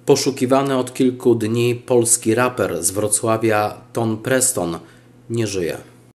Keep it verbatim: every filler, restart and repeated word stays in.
Poszukiwany od kilku dni polski raper z Wrocławia Ton Preston nie żyje.